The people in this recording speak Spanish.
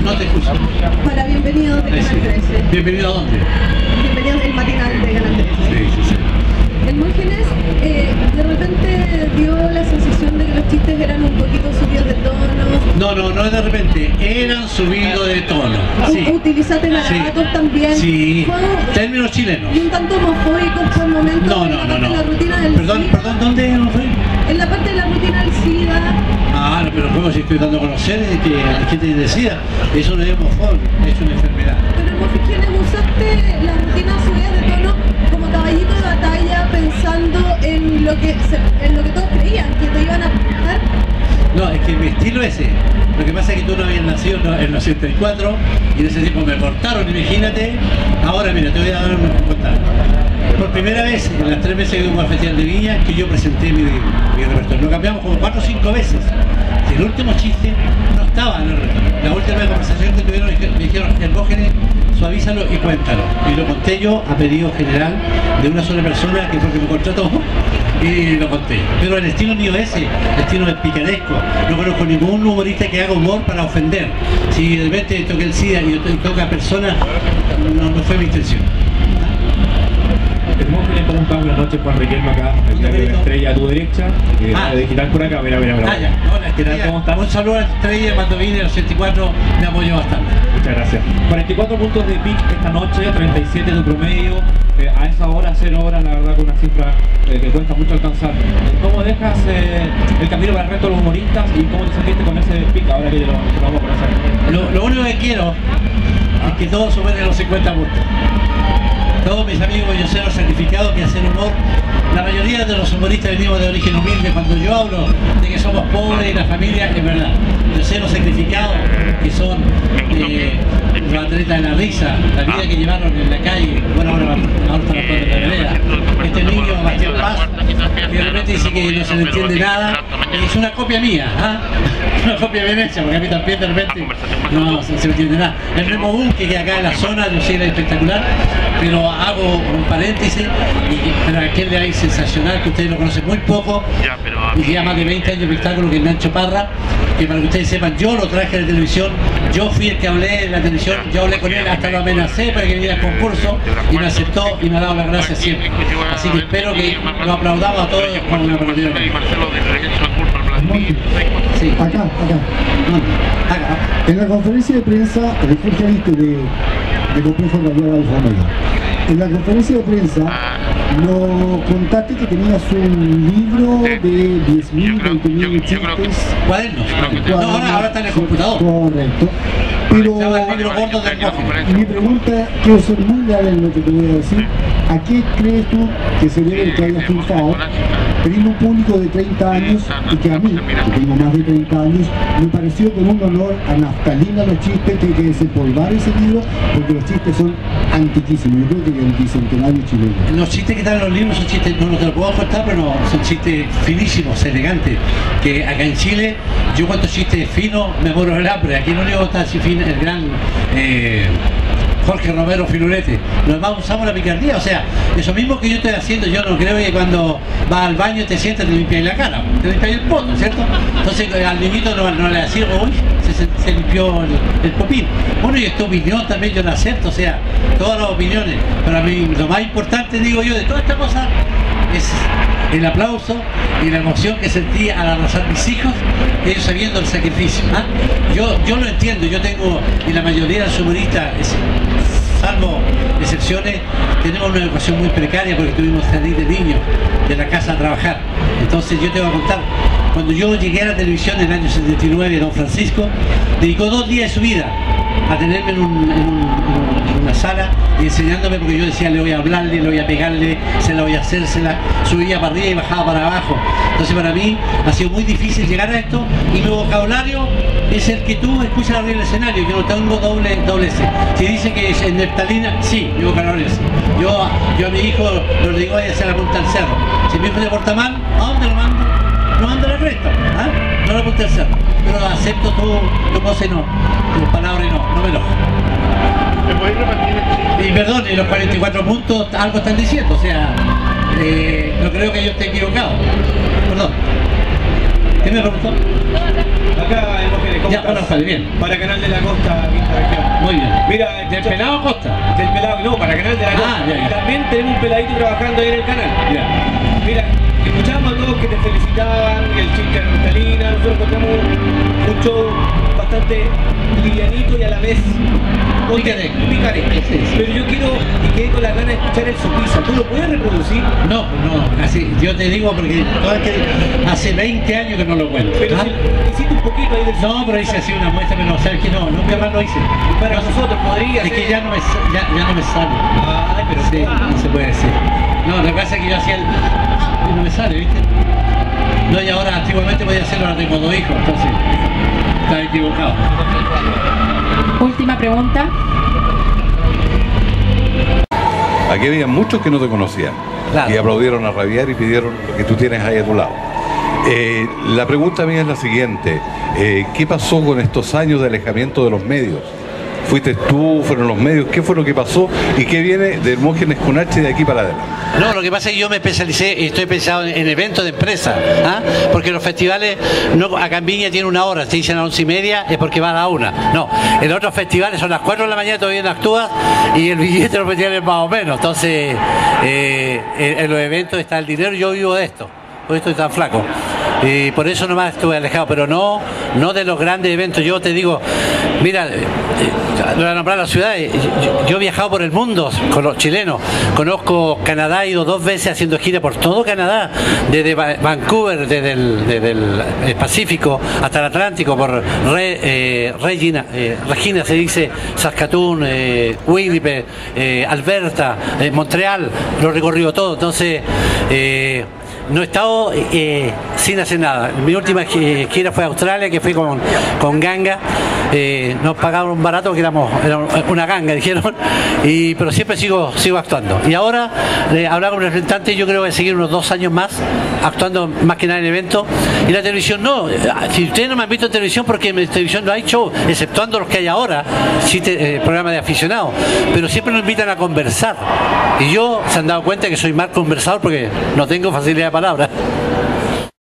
No te escucho. Para bienvenidos de Canal 13. ¿Bienvenido a dónde? Bienvenidos al matinal de Canal 13. Sí. El Mógenes de repente dio la sensación de que los chistes eran un poquito subidos de tono. No de repente, eran subidos de tono. Sí. Utilizaste garabatos también. Sí, Fue términos chilenos. y un tanto homofóbicos por momentos. No. La rutina del Perdón, ¿dónde no fue? En la parte de la rutina del SIDA. Ah, no, pero como si estoy dando a conocer que la gente decía, eso no es homofóbico, es una enfermedad. Pero en Mógenes usaste la rutina subida de tono como caballito de batalla pensando en lo que todos creían, que te iban a matar. No, es que mi estilo es ese. Lo que pasa es que tú no habías nacido en el 84 y en ese tiempo me cortaron, imagínate. Ahora mira, te voy a dar un contar. Por primera vez en las 3 veces que hubo al Festival de Viña que yo presenté mi repertorio. Lo cambiamos como 4 o 5 veces. Si el último chiste no estaba en el repertorio. La última conversación que tuvieron me dijeron, el Mógenes, suavízalo y cuéntalo. Y lo conté yo a pedido general de una sola persona que fue que me contrató y lo conté. Pero el estilo mío es ese, el estilo es picaresco. No conozco ningún humorista que haga humor para ofender. Si de repente toqué el SIDA y toca a personas, no fue mi intención. El Mógenes, ¿cómo estás? Buenas noches, Juan Riquelme acá, el diario de la Estrella a tu derecha, la digital por acá, mira. Ya. Hola, Estrella. ¿Cómo estás? Un saludo a la Estrella, cuando vine en el 84 me apoyó bastante. Muchas gracias. 44 puntos de pitch esta noche, 37 de promedio, a esa hora, 0 horas, la verdad, con una cifra que cuesta mucho alcanzar. ¿Cómo dejas el camino para el resto de los humoristas y cómo te sentiste con ese pitch ahora que te lo vamos a conocer? Lo único que quiero es que todos superen los 50 puntos. Todos mis amigos yo sé los sacrificados que hacen humor. La mayoría de los humoristas venimos de origen humilde. Cuando yo hablo de que somos pobres y la familia, es verdad. Yo sé los sacrificados que son los atletas de la risa, la vida que llevaron en la calle. Bueno, ahora están las cosas de la vereda. Este niño, Bastián Paz, que de repente dice que no se le entiende nada. Es una copia mía, una copia de Venecia, porque a mí también de repente no se le entiende nada. El Remo Bunke, que acá en la zona, yo sé, era espectacular, pero hago un paréntesis, pero aquel de ahí sensacional, que ustedes lo conocen muy poco, y que lleva más de 20 años de espectáculo, que es Nacho Parra, que para que ustedes sepan, yo lo traje a la televisión, yo fui el que hablé en la televisión, yo hablé con él, hasta lo amenacé para que viniera al concurso, y me aceptó y me ha dado las gracias siempre. Así que espero que lo aplaudamos a todos con una aplaudida. Sí. Acá. En la conferencia de prensa, el Jorge Ariste de Complejo Radial Alfa Omega. En la conferencia de prensa nos contaste que tenías un libro de 10.000, 20.000 chistes. ¿Cuadernos? No, ahora está en el computador. Correcto. Pero mi pregunta, quiero ser muy leal en lo que te voy a decir. ¿A qué crees tú que se debe el que hayas triunfado teniendo un público de 30 años y que a mí, que tengo más de 30 años, me pareció con un honor a naftalina los chistes que hay que desempolvar ese libro porque los chistes son antiquísimos? Yo creo que el bicentenario chileno. Los chistes que están en los libros son chistes, no te los puedo contar, pero no, son chistes finísimos, elegantes. Que acá en Chile, yo cuento chistes finos, me muero del hambre. Aquí no le gusta así fino el gran Jorge Romero Filurete. Los demás usamos la picardía, o sea, eso mismo que yo estoy haciendo, yo no creo que cuando vas al baño te sientas, te limpias la cara, te limpias el poto, ¿cierto? Entonces al niñito no le decís, uy, se limpió el popín. Bueno, y esta opinión también yo la acepto, o sea, todas las opiniones, pero a mí lo más importante, digo yo, de toda esta cosa es el aplauso y la emoción que sentí al arrasar mis hijos, ellos sabiendo el sacrificio. Yo lo entiendo, yo tengo, y la mayoría de los humoristas, salvo excepciones, tenemos una educación muy precaria porque tuvimos que salir de niños de la casa a trabajar. Entonces yo te voy a contar, cuando yo llegué a la televisión en el año 79, don Francisco dedicó 2 días de su vida a tenerme en una sala y enseñándome, porque yo decía, le voy a hablarle, le voy a pegarle, se la voy a hacer, se la subía para arriba y bajaba para abajo. Entonces para mí ha sido muy difícil llegar a esto y mi vocabulario es el que tú escuchas arriba del escenario. Yo no tengo doble S. Si dice que es en neftalina, sí, mi vocabulario es. Yo a mi hijo le digo, vaya a hacer la punta al cerro. Si mi hijo se porta mal, ¿a dónde lo mando? Lo mando a la cresta, no lo punta al cerro. Pero acepto tu cosa y no, tus palabras y no me enojo. Y perdón, en los 44 puntos algo están diciendo, o sea, no creo que yo esté equivocado. Perdón. ¿Qué me preguntó? Acá en Mujeres, ¿cómo Ya estás? conozco bien. Para Canal de la Costa, quinta región. Muy bien. Mira, ¿Del pelado Costa? del pelado, no, para Canal de la Costa. ya, ya. Y también tenemos un peladito trabajando ahí en el canal. Ya. Mira, escuchamos a todos que te felicitaban, el chiste de Rostalina, nosotros encontramos un show bastante livianito y a la vez picaresco. Sí, sí. Pero yo quiero, y quedé con las ganas de escuchar el Sopisa. ¿Tú lo puedes reproducir? No, así, yo te digo porque hace 20 años que no lo cuento. Pero ¿Ah? si hiciste un poquito ahí del No, pero hice así una muestra, pero sabes que no, nunca más lo hice. Para nosotros podría Es ser. que ya no me sale. Ay, pero Sí, no se puede decir. No, lo que pasa es que yo hacía el... y no me sale, ¿viste? No, y ahora antiguamente podía hacerlo, ahora tengo 2 hijos, entonces estaba equivocado. Última pregunta. Aquí había muchos que no te conocían. Claro. Y aplaudieron a rabiar y pidieron lo que tú tienes ahí a tu lado. La pregunta mía es la siguiente. ¿Qué pasó con estos años de alejamiento de los medios? ¿Fuiste tú? ¿Fueron los medios? ¿Qué fue lo que pasó? ¿Y qué viene de Hermógenes con H de aquí para adelante? No, lo que pasa es que yo me especialicé y estoy pensado en eventos de empresa, ¿ah? Porque los festivales, no, acá en Viña tiene 1 hora, te dicen a 11:30, es porque van a 1. No, en otros festivales son las 4 de la mañana, todavía no actúa y el billete de los festivales es más o menos. Entonces, en los eventos está el dinero y yo vivo de esto, por esto estoy tan flaco. Y por eso nomás estuve alejado, pero no de los grandes eventos. Yo te digo, mira, voy a nombrar las ciudades. Yo he viajado por el mundo con los chilenos. Conozco Canadá, he ido 2 veces haciendo gira por todo Canadá, desde Vancouver, desde el Pacífico hasta el Atlántico, por Regina se dice, Saskatoon, Winnipeg, Alberta, Montreal, lo he recorrido todo. Entonces, no he estado sin hacer nada. Mi última gira fue a Australia, que fui con ganga. Nos pagaron barato porque era una ganga, dijeron. Pero siempre sigo actuando. Y ahora, hablaba con el representante, yo creo que voy a seguir unos 2 años más actuando más que nada en eventos. Y la televisión no. Si ustedes no me han visto en televisión, porque en televisión no hay show, exceptuando los que hay ahora, sí, programas de aficionados. Pero siempre nos invitan a conversar. Y yo se han dado cuenta que soy mal conversador porque no tengo facilidad de palabra.